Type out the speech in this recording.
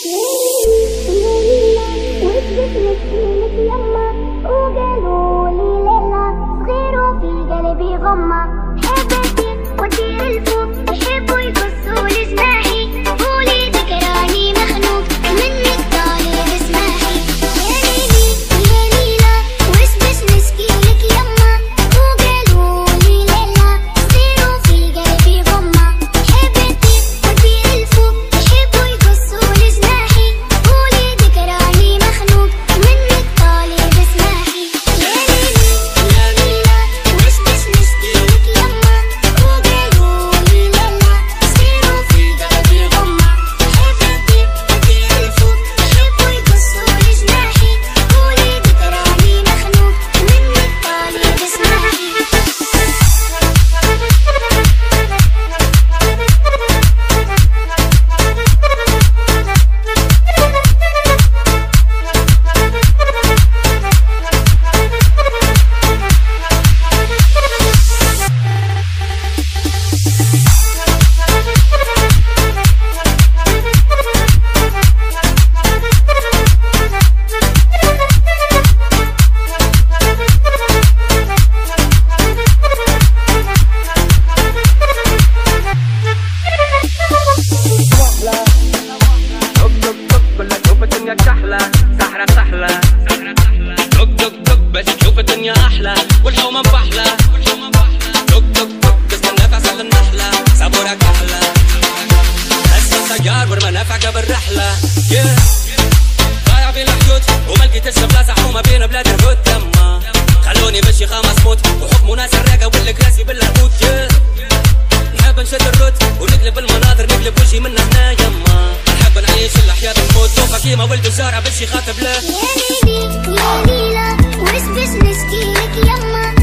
ضايع بين الحدود وما لقيتش بلاصة حومة بين بلاد الهود تما خلوني مشي 5 موت وحكموا ناس الراقة والكراسي بالهبوط. نحب نشد الرد ونقلب المناظر نقلب وجهي من هنا يما نحب نعيش الحياة بموت توفى كيما ولد الزهرة باش يخاطب له يا ليلي يا ليلى وش باش نشكيلك يما